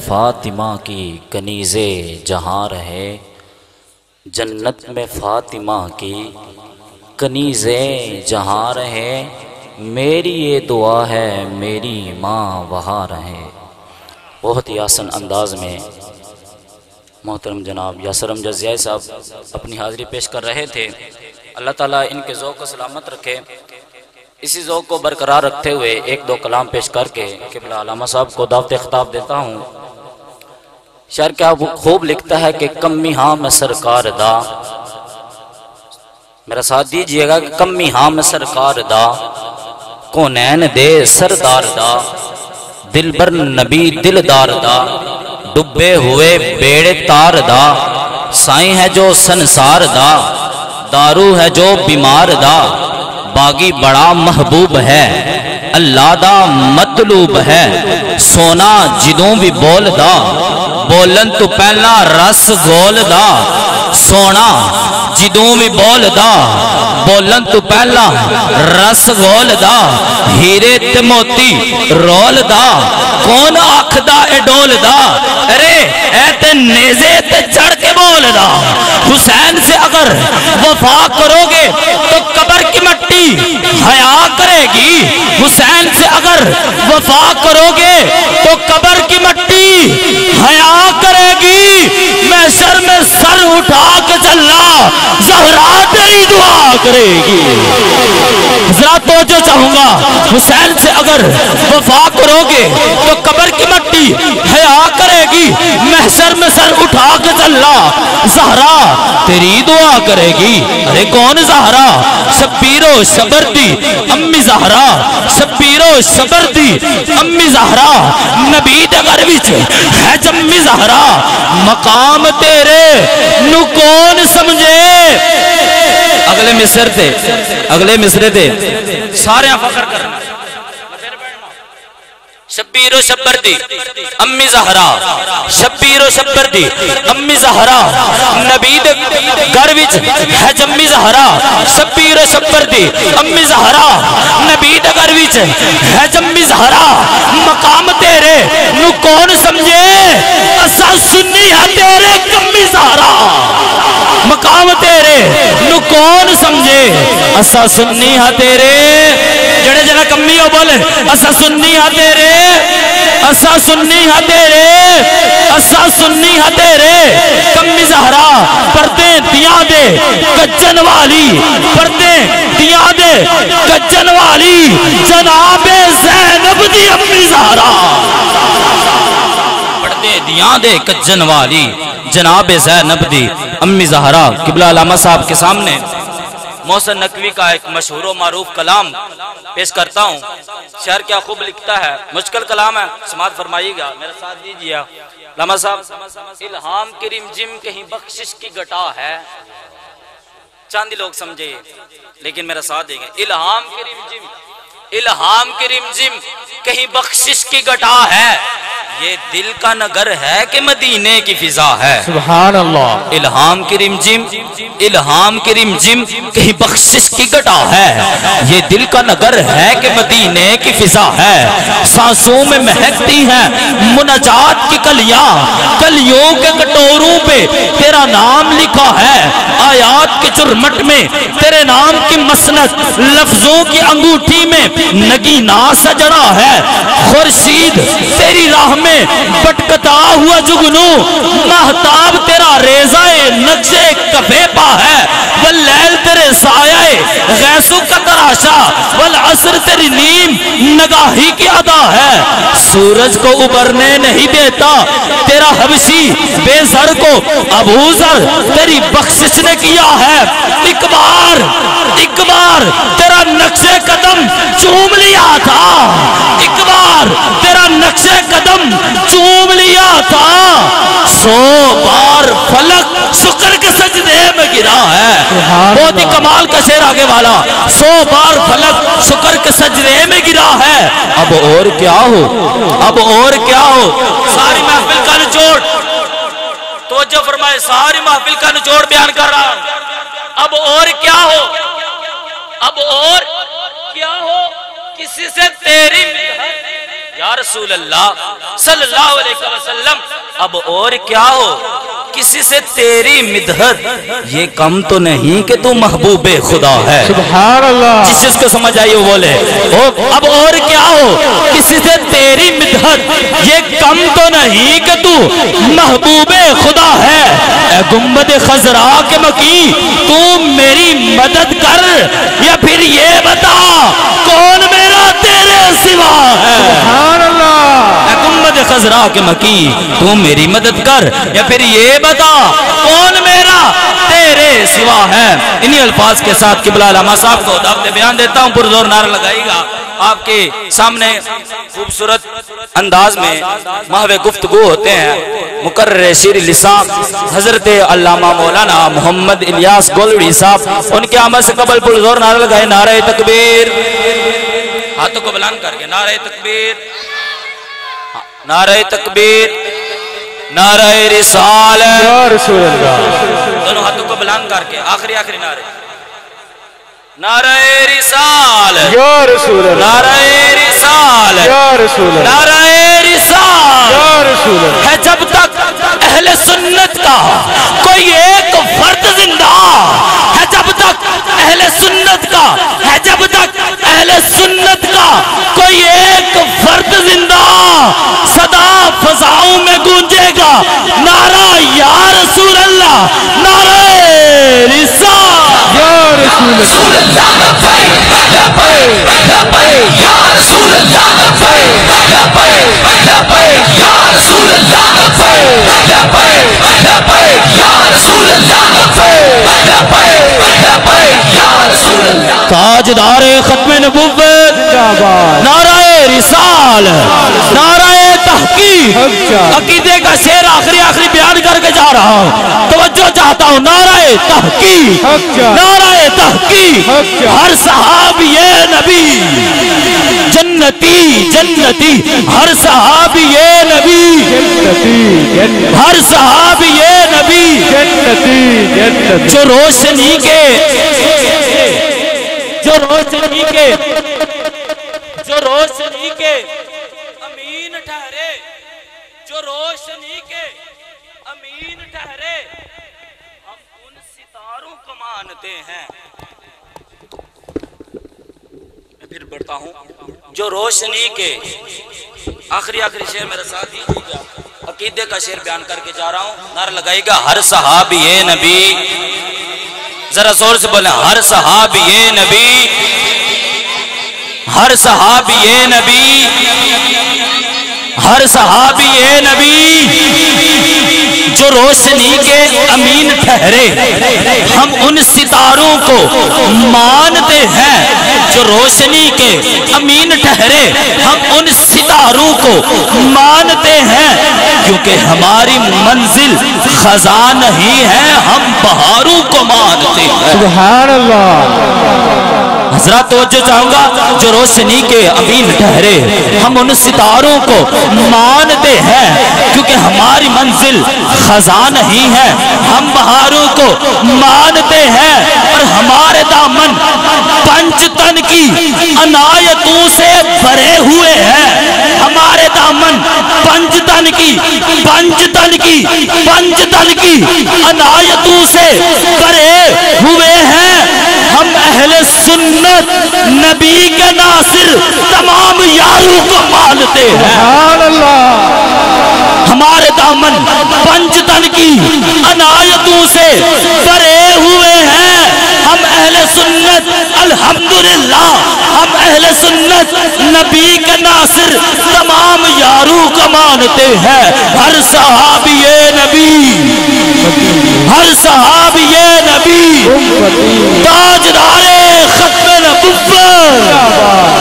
فاطمہ کی کنیزے جہاں رہے، جنت میں فاطمہ کی کنیزے جہاں رہے، میری یہ دعا ہے میری ماں وہاں رہے۔ بہت ہی آسن انداز میں محترم جناب یاسر امجد زیائی صاحب اپنی حاضری پیش کر رہے تھے۔ اللہ تعالیٰ ان کے ذوق کو سلامت رکھے۔ اسی ذوق کو برقرار رکھتے ہوئے ایک دو کلام پیش کر کے قبلہ علامہ صاحب کو دعوت خطاب دیتا ہوں۔ شاعر کیا خوب لکھتا ہے کہ کمی ہاں میں سرکار دا، میرا ساتھ دیجئے گا کہ کمی ہاں میں سرکار دا، کونین دے سردار دا، دل بر نبی دلدار دا، ڈبے ہوئے بیڑے تار دا، سائیں ہے جو سنسار دا، دارو ہے جو بیمار دا، باغی بڑا محبوب ہے، اللہ دا مطلوب ہے، سونا جدوں بھی بول دا، بولن تو پہلا رس گول دا، سونا جدوں بھی بول دا، بولن تو پہلا رس گول دا، ہیرے تے موتی رول دا، کون آنکھ دا اے ڈول دا، ارے اے تے نیزے تے چڑھ کے بول دا، حسین سے اگر وفا کرو گے تو قبر کی مٹی حیا کرے گی، حسین سے اگر وفا کرو گے تو قبر کی مٹی حیا کرے گی، میں سر میں سر اٹھا کے چلا زہرا تیری دعا کرے گی۔ حضرات توجہ چاہوں گا، حسین سے اگر وفا کرو گے تو قبر کی مٹی حیا کرے گی، محشر میں سر اٹھا کے چلا زہرا تیری دعا کرے گی۔ ارے کون زہرا؟ شبیر و شبر دی امی زہرا، شبیر و شبر دی امی زہرا، نبی دے گھر وچ ہے جمی زہرا، مقام تیرے نو کون سمجھے۔ اگلے مصر تھے، اگلے مصرے تھے، سارے فخر کرنا، شبیر و شبر دی امی زہرا، شبیر و شبر دی امی زہرا، نبی دے گھر وچ ہے جمی زہرا، شبیر و شبر دی امی زہرا، نبی دے گھر وچ ہے جمی زہرا، مقام تیرے نو کون سمجھے، اساں سنی ہے تیرے کمی زہرا، مقام تیرے نو کون سمجھے، اساں سنی ہے تیرے، جڑے جڑا کمی ہو بولے اساں سنی ہے تیرے، اساں سنی ہے تیرے، اساں سنی ہے تیرے، کمی زہرا پردے دیاں دے کجن والی، پردے دیاں دے کجن والی، جناب زینب دی امی زہرا، پردے دیاں دے کجن والی، جناب زینب دی امی زہرا۔ قبلہ علامہ صاحب کے سامنے محسن نقوی کا ایک مشہور و معروف کلام پیش کرتا ہوں۔ شعر کیا خوب لکھتا ہے، مشکل کلام ہے، سماعت فرمائیے گا، میرا ساتھ دیجیے۔ علامہ صاحب، الہام کی رمجم کہیں بخشش کی گٹا ہے، چاندی لوگ سمجھے لیکن میرا ساتھ دیں گے، الہام کی رمجم، الہام کی رمجم کہیں بخشش کی گٹا ہے، یہ دل کا نگر ہے کہ مدینے کی فضا ہے، سبحان اللہ، الہام کی رمجم، الہام کی رمجم کہیں بخشش کی گٹا ہے، یہ دل کا نگر ہے کہ مدینے کی فضا ہے، سانسوں میں مہکتی ہیں مناجات کی کلیاں، کلیوں کے کٹوروں پہ تیرا نام لکھا ہے، آیات کے چرمٹ میں تیرے نام کی مسند، لفظوں کی انگوٹھی میں نگینہ سجڑا ہے، خورشید تیری راہ میں بٹکتا ہوا جگنو، مہتاب تیرا ریزہ نقشے کفے پا ہے، واللیل تیرے سایہ غیسو کا تراشا، والعصر تیری نیم نگاہی کی ادا ہے، سورج کو ابھرنے نہیں دیتا تیرا حبشی بے زر کو، ابو ذر تیری بخشش نے کیا ہے، ایک بار تیرا نقش قدم چوم لیا تھا، ایک بار تیرا نقش قدم چوم لیا تھا، 100 بار فلک شکر کے سجدے میں گرا ہے، بہت ہی کمال کا شعر آگے والا، 100 بار فلک شکر کے سجدے میں گرا ہے، اب اور کیا ہو، اب اور کیا ہو، ساری محفل کا نچوڑ توجہ فرمائے، ساری محفل کا نچوڑ بیان کر رہا، اب اور کیا ہو، اب اور کیا ہو، کسی سے تیری یا رسول اللہ صلی اللہ علیہ وسلم اب اور کیا ہو، کسی سے تیری مدحت یہ کم تو نہیں کہ تو محبوب خدا ہے۔ سبحان اللہ۔ جس چیز کو سمجھ آئیے وہ بولے اب اور کیا ہو، کسی سے تیری مدحت یہ کم تو نہیں کہ تو محبوب خدا ہے۔ اے گنبد خضرا کے مکی تو میری مدد کر یا پھر یہ بتا کون میرا تیرے سوا ہے۔ سبحان اللہ۔ اے گنبد خضرا کے مکی تو میری مدد کر یا پھر یہ بتا کون میرا تیرے سوا ہے۔ انہی الفاظ کے ساتھ قبلہ علامہ صاحب کو دعوت بیان دیتا ہوں، پرزور نعرہ لگائے گا۔ آپ کے سامنے خوبصورت انداز میں محو گفتگو ہوتے ہیں مقرر شیر لسان حضرت علامہ مولانا محمد الیاس گولڑی صاحب، ان کے آمد سے قبل پرزور نعرہ لگائے نعرہ تکبیر، ہاتھوں کو بلند کر کے نعرہ تکبیر، نعرہ تکبیر، نعرہ رسالت، یا رسول اللہ۔ دونوں ہاتھوں کو بلند کر کے آخری نعرے، نعرہ رسالت، یا رسول اللہ۔ نعرہ رسالت، یا رسول اللہ۔ نعرہ رسالت، یا رسول اللہ۔ ہے جب تک اہل سنت کا کوئی ایک فرد زندہ ہے، جب تک اہل سنت کا ہے، جب تک اہل سنت کا کوئی ایک فرد زندہ، صدا فضاؤں میں گونجے گا نعرہ یا رسول اللہ، نعرہ رسالت، یا رسول اللہ۔ تاجدار ختم نبوت، نعرہ رسالت، نعرہ تحقیق، عقیدے کا شعر آخری بیان کر کے جا رہا ہوں، توجہ چاہتا ہوں، نعرہ تحقیق، نعرہ تحقیق، ہر صحابی نبی جنتی جنتی، ہر صحابی نبی جنتی، ہر صحابی نبی جنتی، جو روشنی کے امین ٹھہرے، جو روشنی کے امین ٹھہرے، ہم ان ستاروں کو مانتے ہیں۔ میں پھر بڑھتا ہوں، جو روشنی کے آخری شعر میرا ساتھ دیجیے، عقیدے کا شعر بیان کر کے جا رہا ہوں، نعرہ لگائے گا ہر صحابی نبی، ذرا زور سے بولیں، ہر صحابی نبی، ہر صحابی نبی، ہر صحابی نبی، جو روشنی کے امین ٹھہرے، ہم ان ستاروں کو مانتے ہیں، جو روشنی کے امین ٹھہرے، ہم ان ستاروں کو مانتے ہیں، کیونکہ ہماری منزل خزاں نہیں ہے، ہم بہاروں کو مانتے ہیں۔ سبحان اللہ۔ حضرات توجہ چاہوں گا، جو روشنی کے امین ٹھہرے، ہم ان ستاروں کو مانتے ہیں، کیونکہ ہماری منزل خزاں نہیں ہے، ہم بہاروں کو مانتے ہیں، اور ہمارے دامن پنج تن کی عنایتوں سے بھرے ہوئے ہیں، ہمارے دامن پنج تن کی عنایتوں سے بھرے ہوئے ہیں، ہم اہل سنت نبی کے ناصر تمام یاروں کو مانتے ہیں۔ سبحان اللہ۔ ہمارے دامن پنج تن کی عنایتوں سے بھرے ہوئے ہیں، ہم اہل سنت الحمدللہ، ہم اہل سنت نبی کے ناصر تمام یاروں کو مانتے ہیں۔ ہر صحابی نبی، ہر صحابی نبی، تاجدار ختم نبوت،